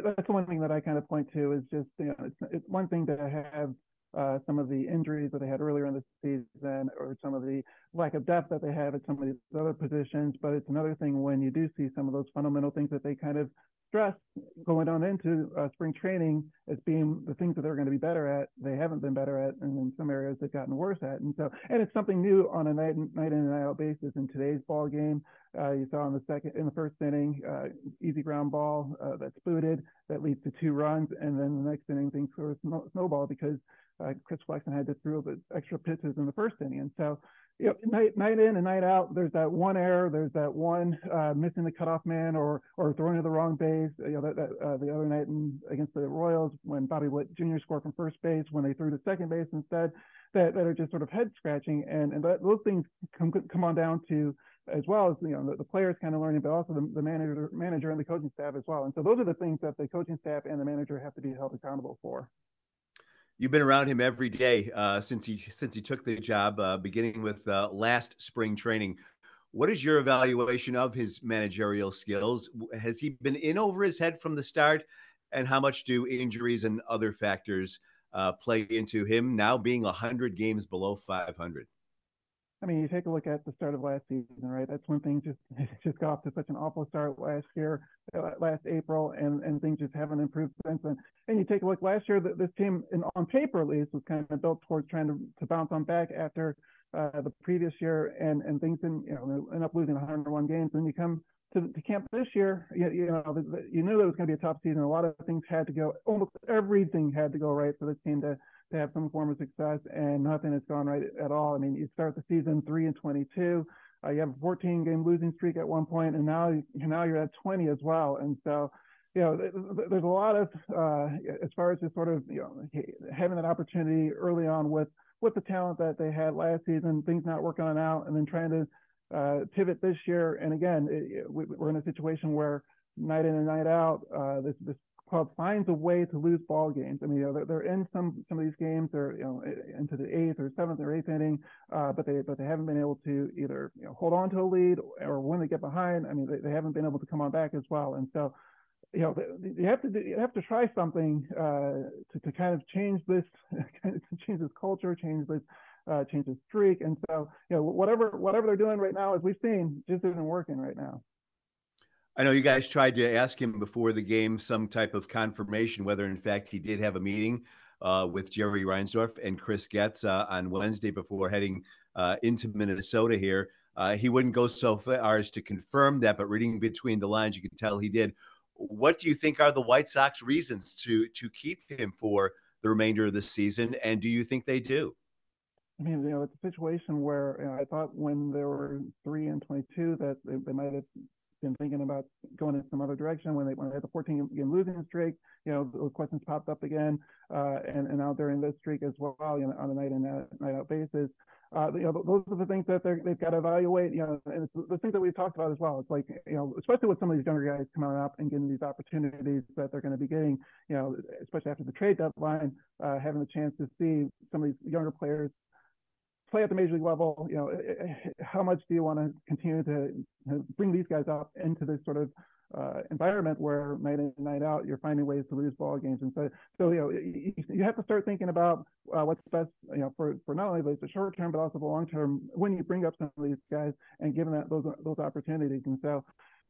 that's the one thing that I kind of point to is just, it's one thing to have some of the injuries that they had earlier in the season, or some of the lack of depth that they have at some of these other positions. But it's another thing when you do see some of those fundamental things that they kind of stress going on into spring training as being the things that they're going to be better at. They haven't been better at, and in some areas they've gotten worse at. And it's something new on a night in and night out basis. In today's ball game, you saw in the first inning, easy ground ball that's booted that leads to 2 runs, and then the next inning things sort of snowball because Chris Flexen had to throw the extra pitches in the first inning. And so, night in and night out, there's that one error, there's that one missing the cutoff man or throwing to the wrong base. The other night against the Royals, when Bobby Witt Jr. scored from first base, when they threw to second base instead, that are just sort of head scratching, and those things come on down to, as well as the players kind of learning, but also the manager and the coaching staff as well. And so those are the things that the coaching staff and the manager have to be held accountable for. You've been around him every day since he took the job, beginning with last spring training. What is your evaluation of his managerial skills? Has he been in over his head from the start? And how much do injuries and other factors play into him now being 100 games below 500? I mean, you take a look at the start of last season, right? That's when things just got off to such an awful start last year, last April, and things just haven't improved since then. And you take a look last year, this team, on paper at least, was kind of built towards trying to bounce on back after the previous year, and things didn't, end up losing 101 games. And you come to camp this year, you knew that it was going to be a tough season. A lot of things had to go, almost everything had to go right for this team to have some form of success, and nothing has gone right at all. I mean, you start the season 3-22. You have a 14-game losing streak at one point, and now you're at 20 as well. And so, there's a lot of as far as just sort of having that opportunity early on with the talent that they had last season, things not working out, and then trying to pivot this year. And again, we're in a situation where night in and night out, this club finds a way to lose ball games. I mean, they're in some of these games. They're into the 8th or 7th or 8th inning, but they haven't been able to either hold on to a lead, or when they get behind, I mean, they haven't been able to come on back as well. And so, you have to try something to kind of change this, change this culture, change this streak. And so, whatever they're doing right now, as we've seen, just isn't working right now. I know you guys tried to ask him before the game some type of confirmation whether, in fact, he did have a meeting with Jerry Reinsdorf and Chris Getz on Wednesday before heading into Minnesota here. He wouldn't go so far as to confirm that, but reading between the lines, you can tell he did. What do you think are the White Sox reasons to keep him for the remainder of the season, and do you think they do? I mean, it's a situation where I thought when they were 3-22 that they might have been thinking about going in some other direction. When they had the 14-game losing streak, those questions popped up again, and now during this streak as well, on a night in night out basis. Those are the things that they've got to evaluate. And it's the things that we've talked about as well. It's like, especially with some of these younger guys coming up and getting these opportunities that they're going to be getting, especially after the trade deadline, having the chance to see some of these younger players play at the major league level. How much do you want to continue to bring these guys up into this sort of environment where night in and night out you're finding ways to lose ball games? And so you have to start thinking about what's best, for not only the short term but also the long term when you bring up some of these guys and giving that those opportunities. And so,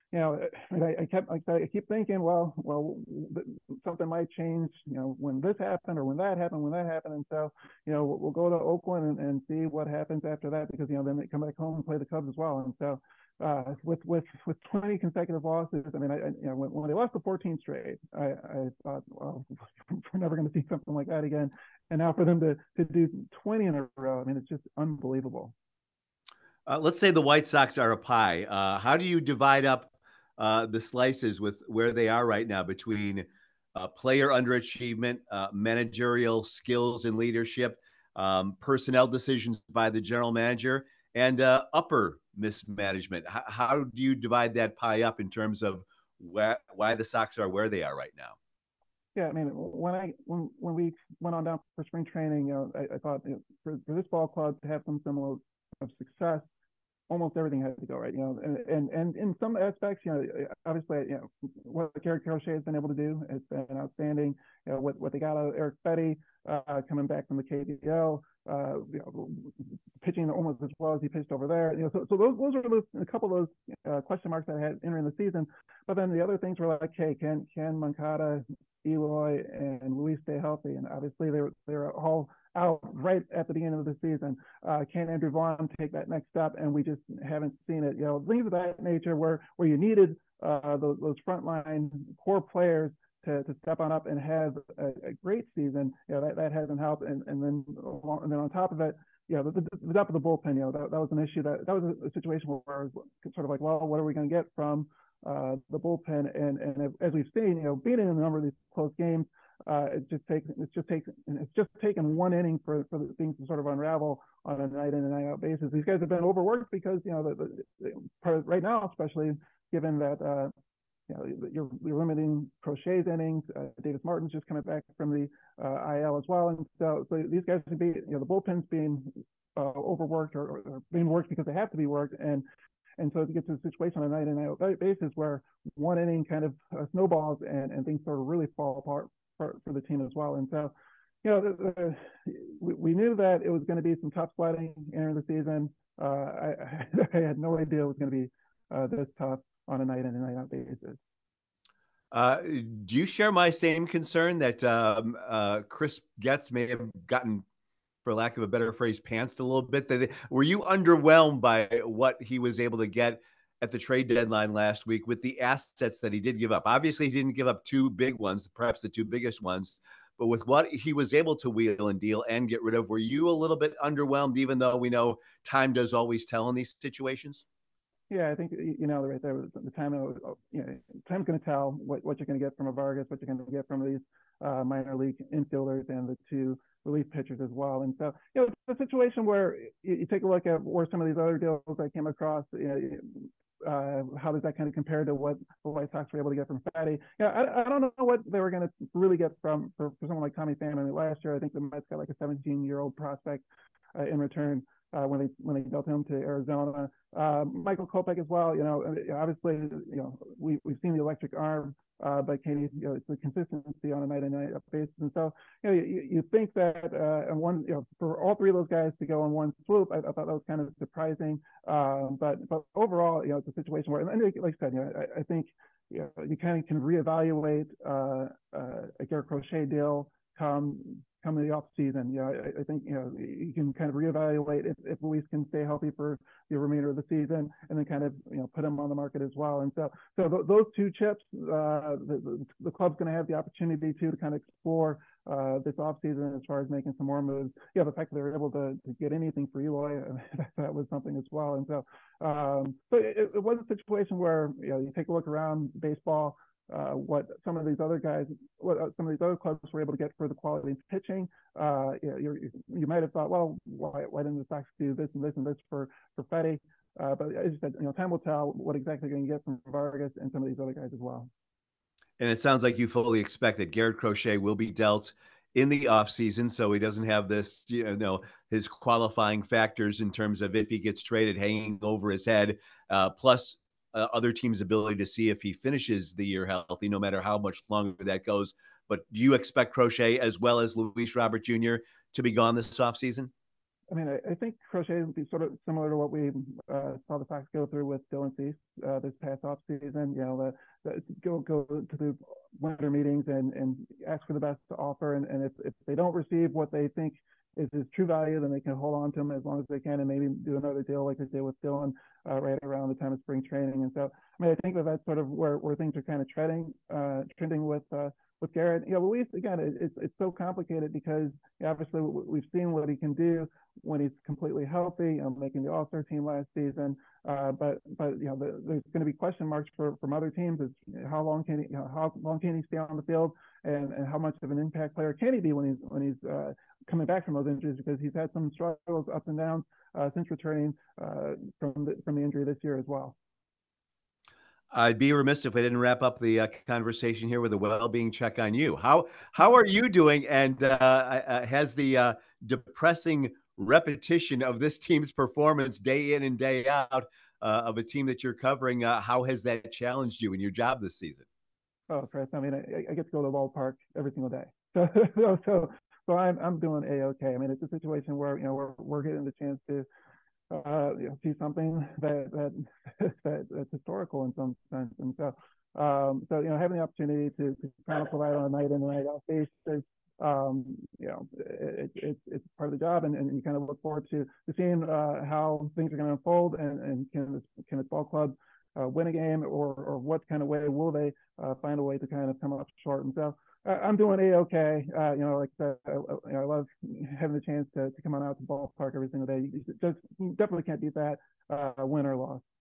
I keep thinking, well, something might change, when this happened or when that happened. And so, we'll go to Oakland and see what happens after that, because, then they come back home and play the Cubs as well. And so, with 20 consecutive losses, I mean, when they lost the 14 straight, I thought, well, we're never going to see something like that again. And now for them to do 20 in a row, I mean, it's just unbelievable. Let's say the White Sox are a pie. How do you divide up the slices with where they are right now between player underachievement, managerial skills and leadership, personnel decisions by the general manager, and upper mismanagement? How do you divide that pie up in terms of why the Sox are where they are right now? Yeah, I mean, when we went on down for spring training, I thought for this ball club to have some similar of success almost everything had to go right. And in some aspects, obviously, what Garrett Crochet has been able to do has been outstanding. What they got out of Eric Betty coming back from the KBO, pitching almost as well as he pitched over there. So those are a couple of those question marks that I had entering the season. But then the other things were like, hey, can Moncada, Eloy, and Luis stay healthy? And obviously they're all out right at the beginning of the season. Can Andrew Vaughn take that next step? And we just haven't seen it. Things of that nature where you needed those frontline core players to step on up and have a great season. That hasn't helped. And then on top of it, the depth of the bullpen. That was an issue. That was a situation where I was sort of like, well, what are we going to get from the bullpen? And as we've seen, being in a number of these close games, it's just taken one inning for the things to sort of unravel on a night in and night out basis. These guys have been overworked because right now, especially given that you're limiting Crochet's innings. Davis Martin's just coming back from the IL as well, and so these guys can be the bullpen's being overworked or being worked because they have to be worked, and so to get to a situation on a night in night out basis where one inning kind of snowballs and things sort of really fall apart for the team as well. And so we knew that it was going to be some tough sledding entering the season. I had no idea it was going to be this tough on a night in and night out basis. Do you share my same concern that Chris Getz may have gotten, for lack of a better phrase, pantsed a little bit? Were you underwhelmed by what he was able to get at the trade deadline last week with the assets that he did give up? Obviously, he didn't give up two big ones, perhaps the two biggest ones, but with what he was able to wheel and deal and get rid of, were you a little bit underwhelmed, even though we know time does always tell in these situations? Yeah, I think right there was the time. Time's going to tell what you're going to get from a Vargas, what you're going to get from these minor league infielders and the two relief pitchers as well. And so it's a situation where you take a look at where some of these other deals I came across. How does that kind of compare to what the White Sox were able to get from Fatty? I don't know what they were going to really get for someone like Tommy Pham. I mean, last year I think the Mets got like a 17-year-old prospect in return. When they dealt him to Arizona, Michael Kopech as well. Obviously, we've seen the electric arm, but Katie, it's the consistency on a night-to-night basis. And so, you think that and for all three of those guys to go on one swoop, I thought that was kind of surprising. But overall, it's a situation where, and like I said, I think you kind of can reevaluate a Garrett Crochet deal come the off season. I think you can kind of reevaluate if Luis can stay healthy for the remainder of the season, and then kind of put him on the market as well. And so those two chips, the club's going to have the opportunity to kind of explore this off season as far as making some more moves. The fact that they were able to get anything for Eloy, that was something as well. And so it was a situation where you take a look around baseball. What some of these other clubs were able to get for the quality of pitching. You might have thought, well, why didn't the Sox do this and this and this for Fetty? But as you said, time will tell what exactly they're going to get from Vargas and some of these other guys as well. And it sounds like you fully expect that Garrett Crochet will be dealt in the offseason, so he doesn't have this, his qualifying factors in terms of if he gets traded hanging over his head, plus other teams' ability to see if he finishes the year healthy, no matter how much longer that goes. But do you expect Crochet, as well as Luis Robert Jr., to be gone this offseason? I mean, I think Crochet would be sort of similar to what we saw the Sox go through with Dylan Cease this past offseason. Go to the winter meetings and ask for the best offer. And if they don't receive what they think is his true value, then they can hold on to him as long as they can and maybe do another deal like they did with Dylan right around the time of spring training. And so, I mean, I think that's sort of where things are kind of trending with Garrett. Luis, again, it's so complicated because obviously we've seen what he can do when he's completely healthy, making the All-Star team last season. But there's going to be question marks from other teams. Is how long can he stay on the field, and how much of an impact player can he be when he's coming back from those injuries, because he's had some struggles ups and downs since returning from the injury this year as well. I'd be remiss if I didn't wrap up the conversation here with a well-being check on you. How are you doing? And has the depressing repetition of this team's performance day in and day out of a team that you're covering. How has that challenged you in your job this season? Oh, Chris, I mean, I get to go to the ballpark every single day. So, so I'm doing a-okay. I mean, it's a situation where, we're getting the chance to, see something that's historical in some sense. And so having the opportunity to kind of provide on a night in and night out basis, it's part of the job, and you kind of look forward to seeing how things are going to unfold, and can this ball club win a game, or what kind of way will they find a way to kind of come up short. And so I'm doing a-okay. Like I said, I love having the chance to come on out to the ballpark every single day. You definitely can't beat that, win or loss.